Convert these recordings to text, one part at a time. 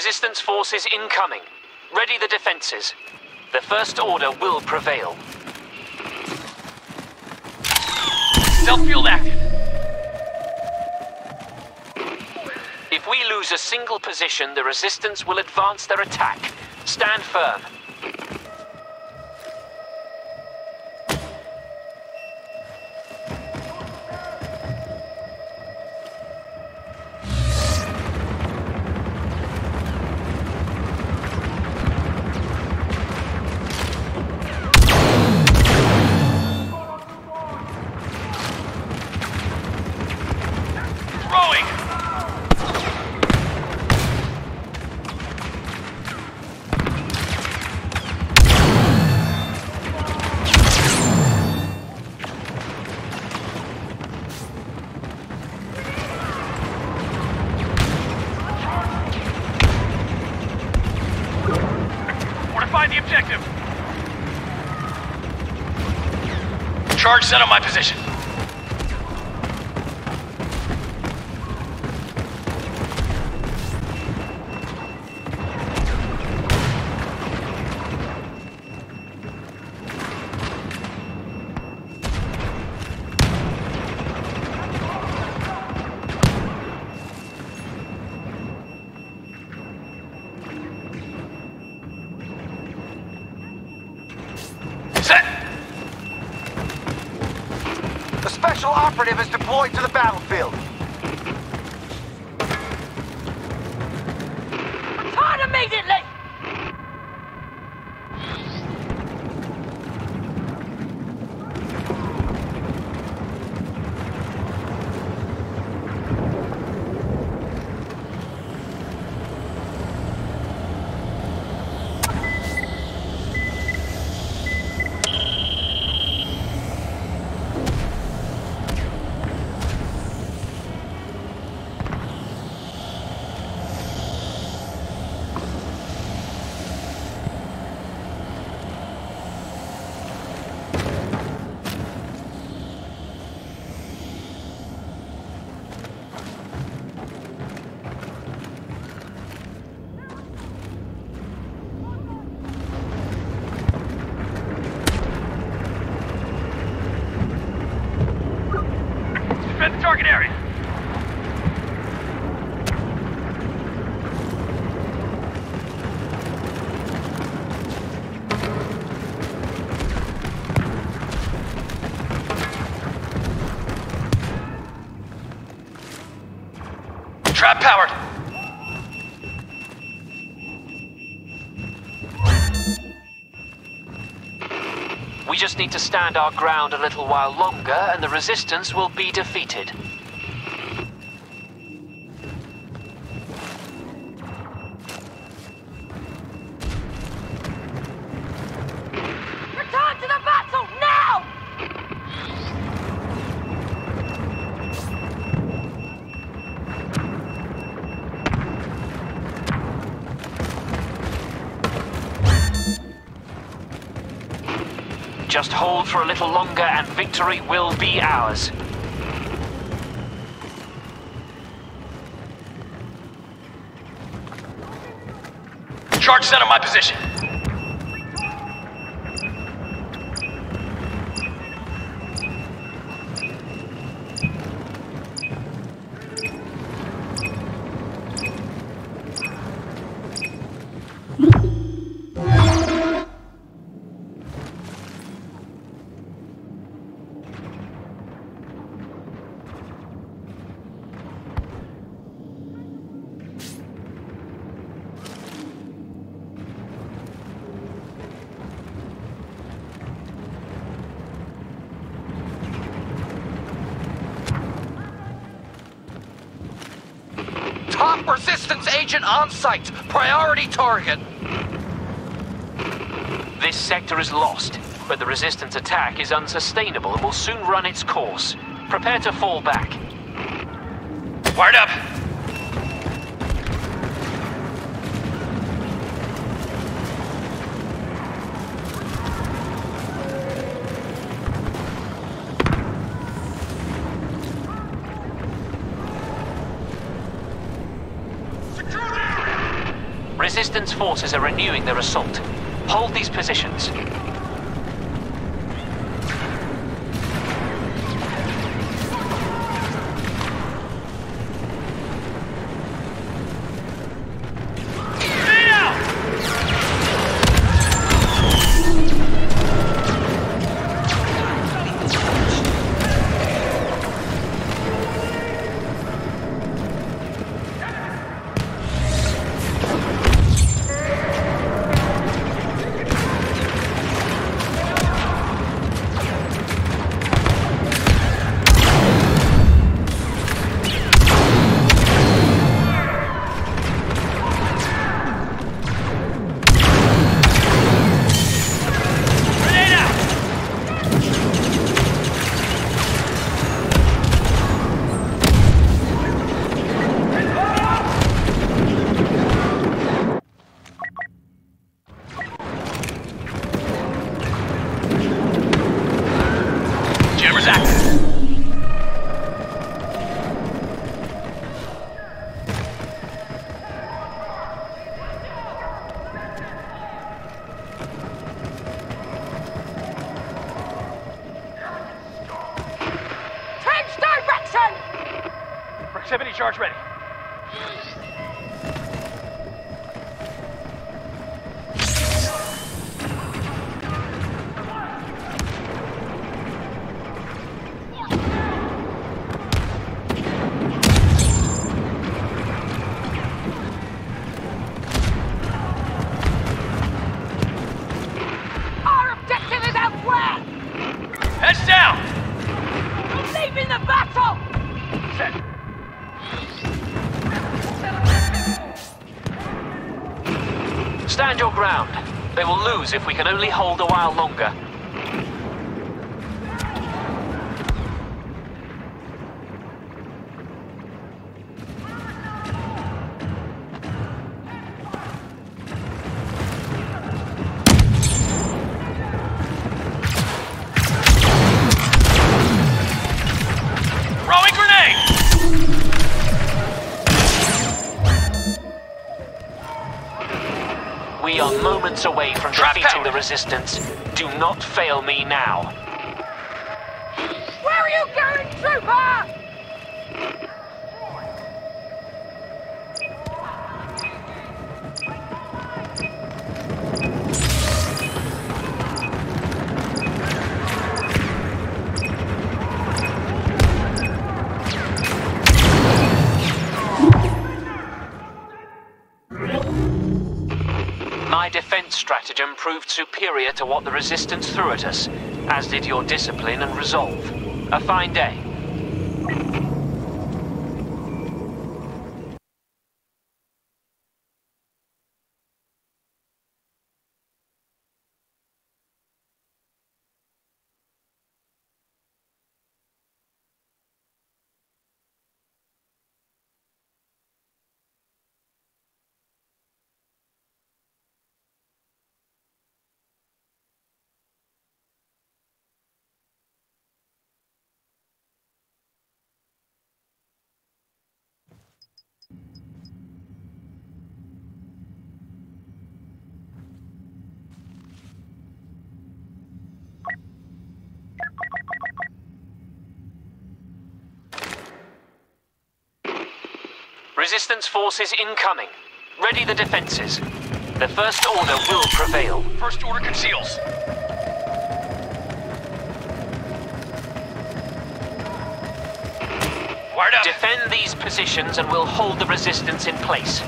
Resistance forces incoming. Ready the defenses. The First Order will prevail. Self-fueled active. If we lose a single position, the Resistance will advance their attack. Stand firm. The objective. Charge set on my position. Special operative is deployed to the battlefield. Return immediately! Defend the target area. Trap powered. We just need to stand our ground a little while longer, and the Resistance will be defeated. Return to the battle, now! Just hold for a little longer and victory will be ours. Charge set on my position. Top Resistance agent on site. Priority target. This sector is lost, but the Resistance attack is unsustainable and will soon run its course. Prepare to fall back. Wired up. Resistance forces are renewing their assault. Hold these positions. Proximity charge ready. Our objective is elsewhere! Heads down! I'm leaving the battle! Set. Stand your ground. They will lose if we can only hold a while longer. Throwing grenade! We are moments away from Trap defeating power. the Resistance. Do not fail me now. Where are you going, trooper? My defense stratagem proved superior to what the Resistance threw at us, as did your discipline and resolve. A fine day. Resistance forces incoming. Ready the defenses. The First Order will prevail. First order conceals. Wired up. Defend these positions and we'll hold the Resistance in place.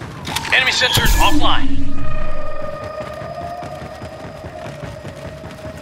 Enemy sensors offline.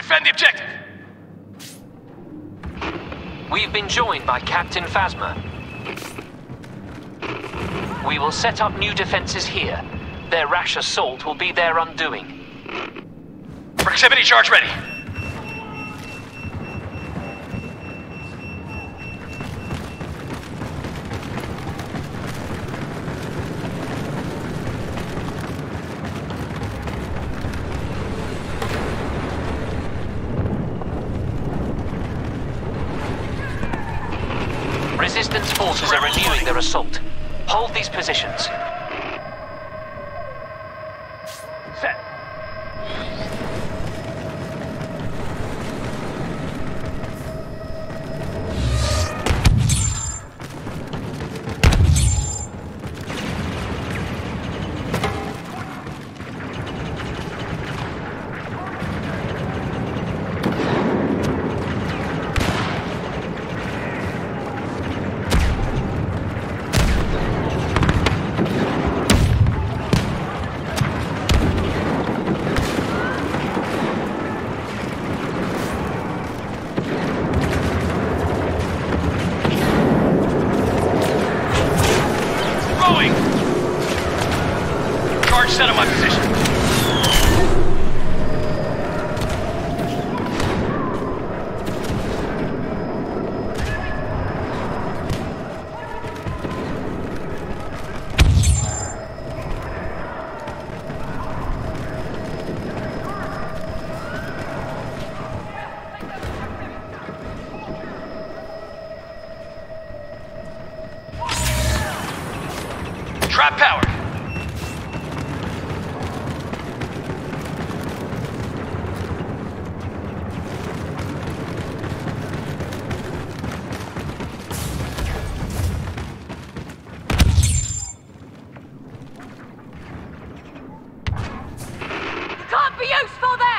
Defend the objective. We've been joined by Captain Phasma. We will set up new defenses here. Their rash assault will be their undoing. Proximity charge ready. Resistance forces are renewing their assault. Hold these positions. Set. Set on my position. Trap power. Can't be useful there!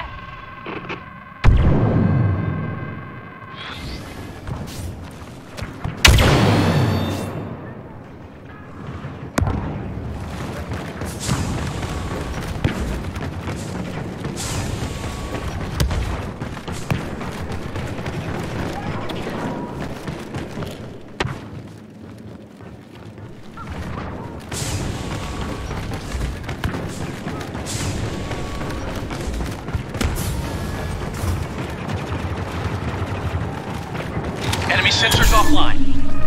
Enemy sensors offline.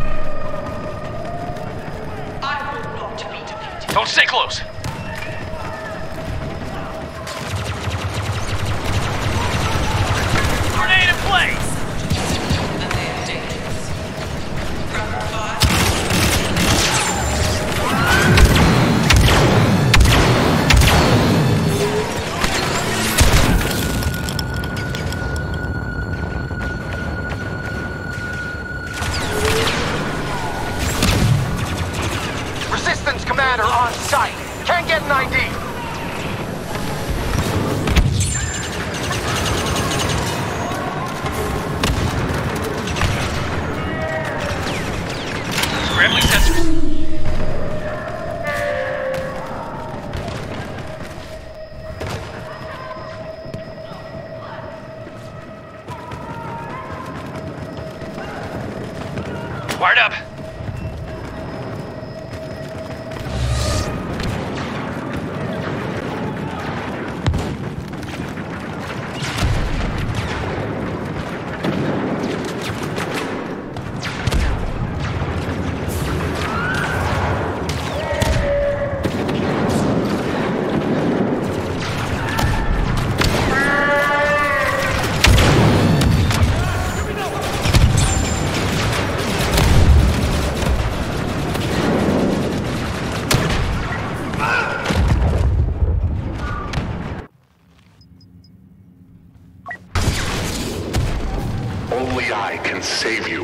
I will not be defeated. Don't stay close. Grenade in place. And they are dangerous. Rapid fire. Resistance commander on site. Can't get an ID. Scrambling sensors. Wired up. Only I can save you.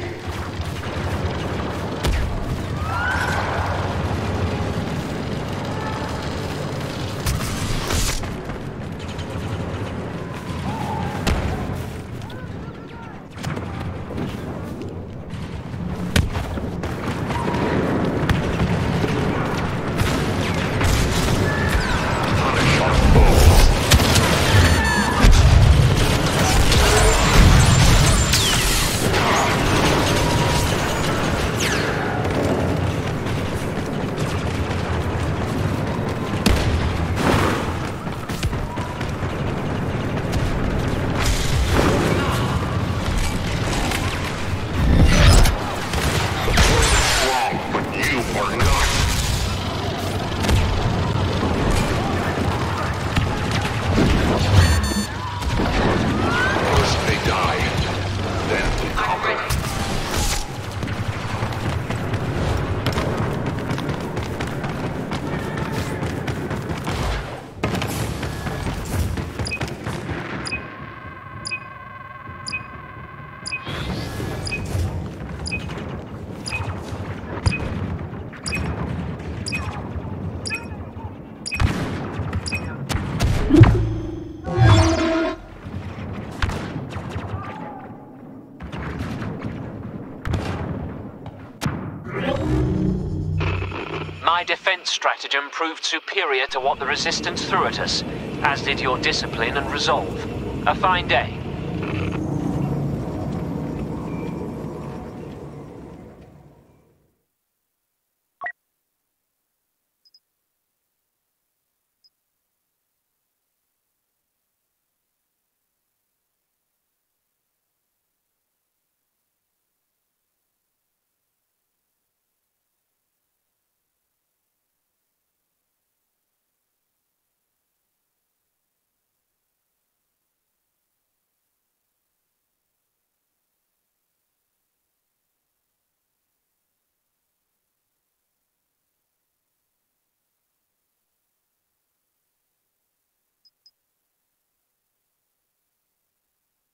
Punish our foes. My defense stratagem proved superior to what the Resistance threw at us, as did your discipline and resolve. A fine day.